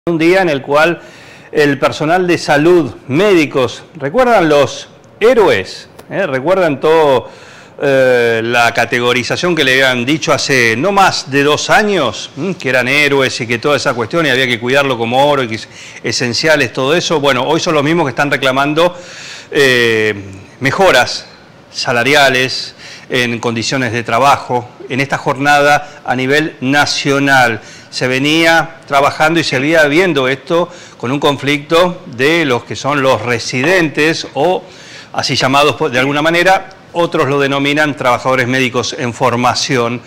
Un día en el cual el personal de salud, médicos, ¿recuerdan los héroes? ¿Recuerdan todo la categorización que le habían dicho hace no más de 2 años? Que eran héroes y que toda esa cuestión y había que cuidarlo como oro y que esenciales, todo eso. Bueno, hoy son los mismos que están reclamando mejoras salariales, en condiciones de trabajo, en esta jornada a nivel nacional. Se venía trabajando y se venía viendo esto con un conflicto de los que son los residentes o así llamados de alguna manera, otros lo denominan trabajadores médicos en formación.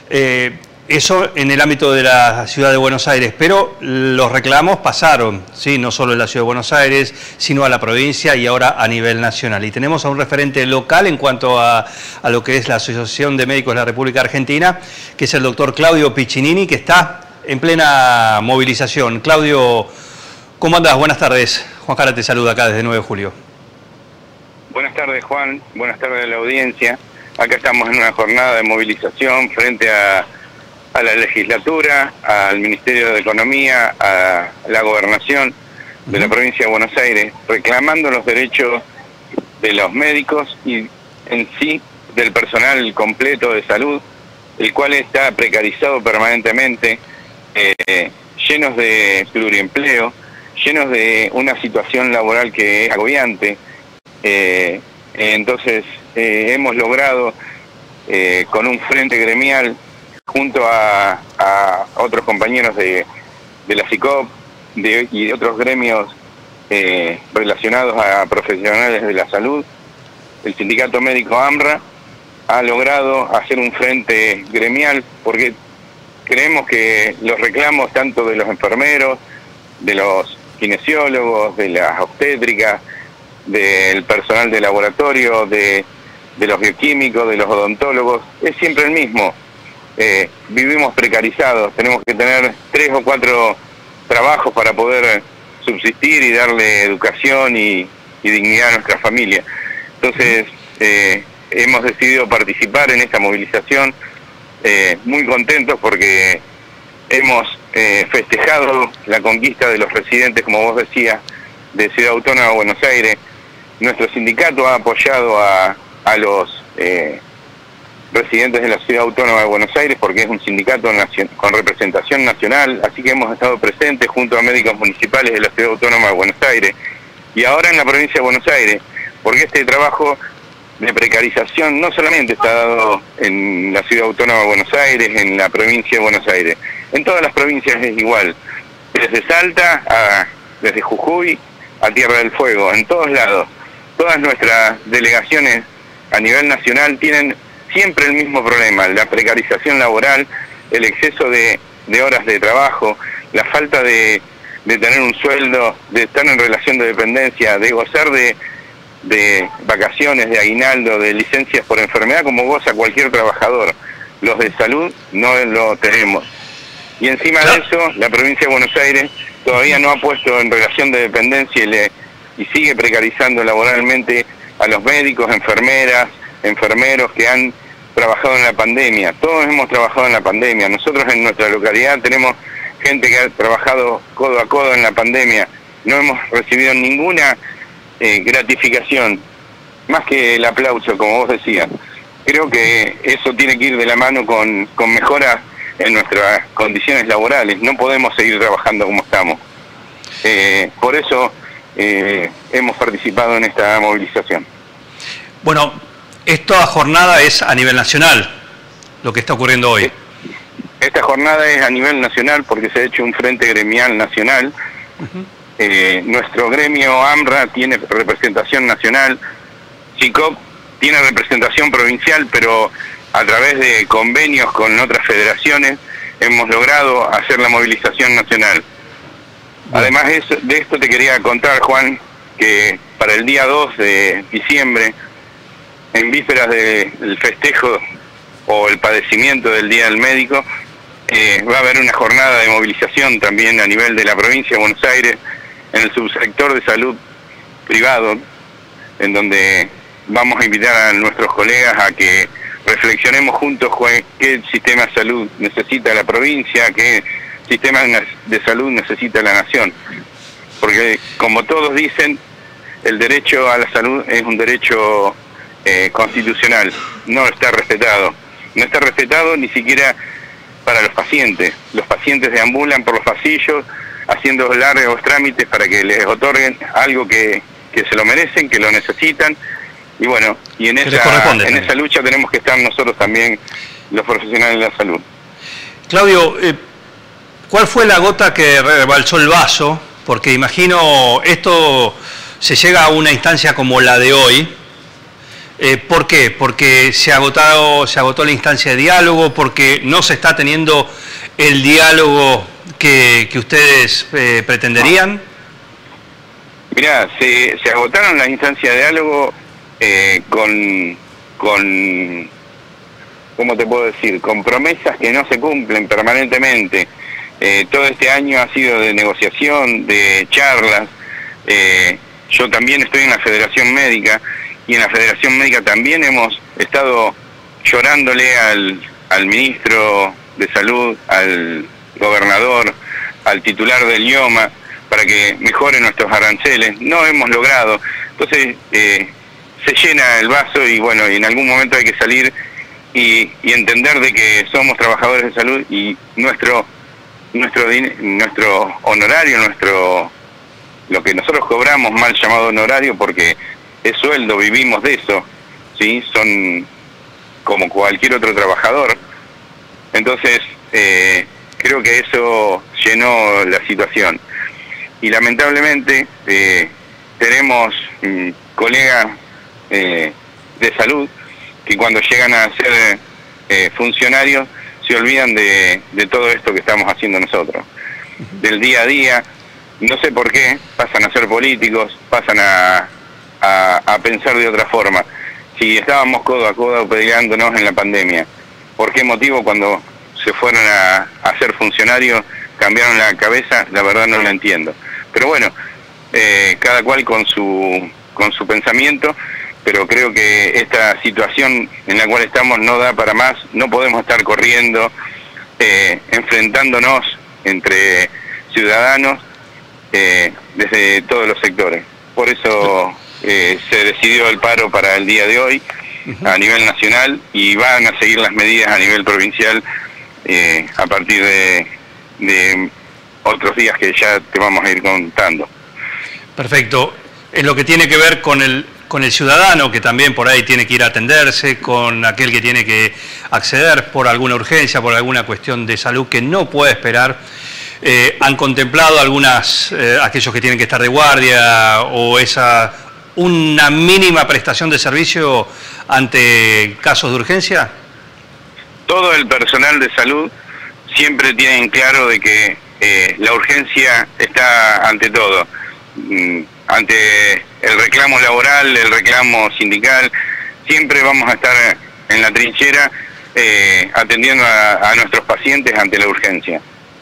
Eso en el ámbito de la Ciudad de Buenos Aires, pero los reclamos pasaron, ¿sí? No solo en la Ciudad de Buenos Aires, sino a la provincia y ahora a nivel nacional. Y tenemos a un referente local en cuanto a lo que es la Asociación de Médicos de la República Argentina, que es el doctor Claudio Piccinini, que está en plena movilización. Claudio, ¿cómo andás? Buenas tardes. Juan Jara te saluda acá desde 9 de julio. Buenas tardes, Juan. Buenas tardes a la audiencia. Acá estamos en una jornada de movilización frente a la legislatura, al Ministerio de Economía, a la gobernación de la provincia de Buenos Aires, reclamando los derechos de los médicos y en sí del personal completo de salud, el cual está precarizado permanentemente, llenos de pluriempleo, llenos de una situación laboral que es agobiante. Entonces hemos logrado con un frente gremial junto a otros compañeros de la SICOP y de otros gremios relacionados a profesionales de la salud, el sindicato médico AMRA ha logrado hacer un frente gremial porque creemos que los reclamos tanto de los enfermeros, de los kinesiólogos, de las obstétricas, del personal de laboratorio, de los bioquímicos, de los odontólogos, es siempre el mismo. Vivimos precarizados, tenemos que tener 3 o 4 trabajos para poder subsistir y darle educación y dignidad a nuestra familia. Entonces, hemos decidido participar en esta movilización, muy contentos porque hemos festejado la conquista de los residentes, como vos decías, de Ciudad Autónoma de Buenos Aires. Nuestro sindicato ha apoyado a los residentes de la Ciudad Autónoma de Buenos Aires porque es un sindicato con representación nacional, así que hemos estado presentes junto a médicos municipales de la Ciudad Autónoma de Buenos Aires y ahora en la provincia de Buenos Aires, porque este trabajo de precarización no solamente está dado en la Ciudad Autónoma de Buenos Aires, en la provincia de Buenos Aires, en todas las provincias es igual, desde Salta, desde Jujuy a Tierra del Fuego, en todos lados. Todas nuestras delegaciones a nivel nacional tienen siempre el mismo problema, la precarización laboral, el exceso de horas de trabajo, la falta de tener un sueldo, de estar en relación de dependencia, de gozar de vacaciones, de aguinaldo, de licencias por enfermedad como goza cualquier trabajador. Los de salud no lo tenemos. Y encima de eso, la provincia de Buenos Aires todavía no ha puesto en relación de dependencia y sigue precarizando laboralmente a los médicos, enfermeras, enfermeros que han trabajado en la pandemia. Todos hemos trabajado en la pandemia. Nosotros en nuestra localidad tenemos gente que ha trabajado codo a codo en la pandemia. No hemos recibido ninguna gratificación, más que el aplauso, como vos decías. Creo que eso tiene que ir de la mano con mejoras en nuestras condiciones laborales. No podemos seguir trabajando como estamos. Por eso hemos participado en esta movilización. Bueno, esta jornada es a nivel nacional, lo que está ocurriendo hoy. Esta jornada es a nivel nacional porque se ha hecho un frente gremial nacional. Nuestro gremio AMRA tiene representación nacional, SICOP tiene representación provincial, pero a través de convenios con otras federaciones hemos logrado hacer la movilización nacional. Además de esto te quería contar, Juan, que para el día 2 de diciembre, en vísperas del festejo o el padecimiento del Día del Médico, va a haber una jornada de movilización también a nivel de la provincia de Buenos Aires, en el subsector de salud privado, en donde vamos a invitar a nuestros colegas a que reflexionemos juntos qué sistema de salud necesita la provincia, qué sistema de salud necesita la nación. Porque, como todos dicen, el derecho a la salud es un derecho constitucional. No está respetado. No está respetado ni siquiera para los pacientes. Los pacientes deambulan por los pasillos haciendo largos trámites para que les otorguen algo que se lo merecen, que lo necesitan. Y bueno, y en esa lucha tenemos que estar nosotros también, los profesionales de la salud. Claudio, ¿cuál fue la gota que rebalsó el vaso? Porque imagino esto se llega a una instancia como la de hoy. ¿Por qué? Porque se agotó la instancia de diálogo, porque no se está teniendo el diálogo que ustedes pretenderían. Mirá, se agotaron las instancias de diálogo con, ¿cómo te puedo decir?, con promesas que no se cumplen permanentemente. Todo este año ha sido de negociación, de charlas. Yo también estoy en la Federación Médica, y en la Federación Médica también hemos estado llorándole al ministro de Salud, al gobernador, al titular del IOMA, para que mejoren nuestros aranceles. No hemos logrado. Entonces se llena el vaso y bueno, y en algún momento hay que salir y entender de que somos trabajadores de salud y nuestro honorario, lo que nosotros cobramos, mal llamado honorario, porque es sueldo, vivimos de eso, ¿sí? Son como cualquier otro trabajador. Entonces, creo que eso llenó la situación. Y lamentablemente tenemos colegas de salud que cuando llegan a ser funcionarios se olvidan de todo esto que estamos haciendo nosotros. Del día a día, no sé por qué, pasan a ser políticos, pasan a pensar de otra forma. Si estábamos codo a codo peleándonos en la pandemia, ¿por qué motivo cuando se fueron a ser funcionarios cambiaron la cabeza? La verdad no lo entiendo. Pero bueno, cada cual con su pensamiento, pero creo que esta situación en la cual estamos no da para más. No podemos estar corriendo, enfrentándonos entre ciudadanos desde todos los sectores. Por eso se decidió el paro para el día de hoy a nivel nacional, y van a seguir las medidas a nivel provincial a partir de otros días que ya te vamos a ir contando. Perfecto. Es lo que tiene que ver con el ciudadano, que también por ahí tiene que ir a atenderse, con aquel que tiene que acceder por alguna urgencia, por alguna cuestión de salud que no puede esperar. ¿Han contemplado aquellos que tienen que estar de guardia o una mínima prestación de servicio ante casos de urgencia? Todo el personal de salud siempre tiene claro de que la urgencia está ante todo, ante el reclamo laboral, el reclamo sindical. Siempre vamos a estar en la trinchera atendiendo a nuestros pacientes ante la urgencia.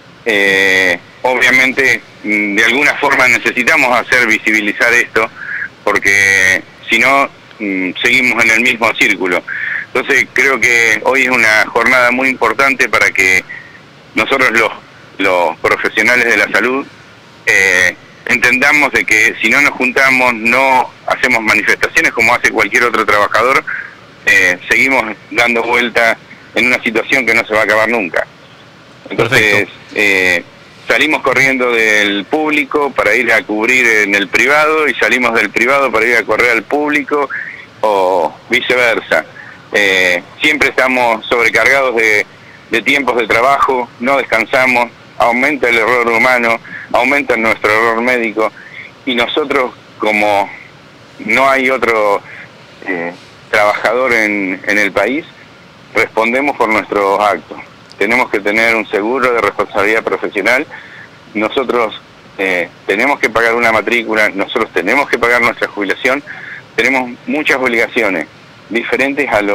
Obviamente, de alguna forma necesitamos hacer visibilizar esto, porque si no, seguimos en el mismo círculo. Entonces creo que hoy es una jornada muy importante para que nosotros los profesionales de la salud entendamos de que si no nos juntamos, no hacemos manifestaciones como hace cualquier otro trabajador, seguimos dando vuelta en una situación que no se va a acabar nunca. Entonces salimos corriendo del público para ir a cubrir en el privado, y salimos del privado para ir a correr al público, o viceversa. Siempre estamos sobrecargados de tiempos de trabajo, no descansamos, aumenta el error humano, aumenta nuestro error médico, y nosotros, como no hay otro trabajador en el país, respondemos por nuestros actos. Tenemos que tener un seguro de responsabilidad profesional. Nosotros tenemos que pagar una matrícula, nosotros tenemos que pagar nuestra jubilación. Tenemos muchas obligaciones diferentes al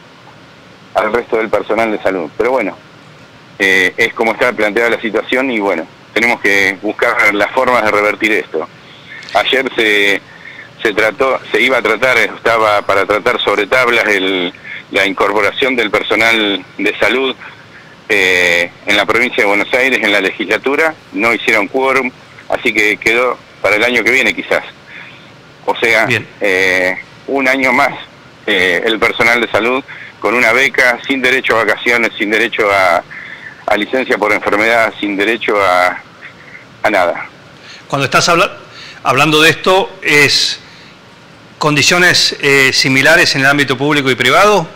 resto del personal de salud. Pero bueno, es como está planteada la situación, y bueno, tenemos que buscar las formas de revertir esto. Ayer estaba para tratar sobre tablas la incorporación del personal de salud en la provincia de Buenos Aires, en la legislatura, no hicieron quórum, así que quedó para el año que viene quizás. O sea, un año más el personal de salud con una beca, sin derecho a vacaciones, sin derecho a licencia por enfermedad, sin derecho a nada. Cuando estás hablando de esto, ¿es condiciones similares en el ámbito público y privado?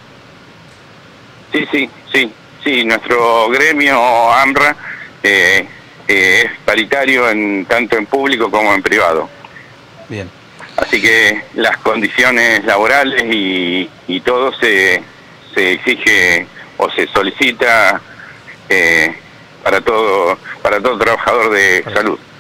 Sí, nuestro gremio AMRA es paritario tanto en público como en privado. Bien. Así que las condiciones laborales y todo se exige o se solicita para todo trabajador de salud.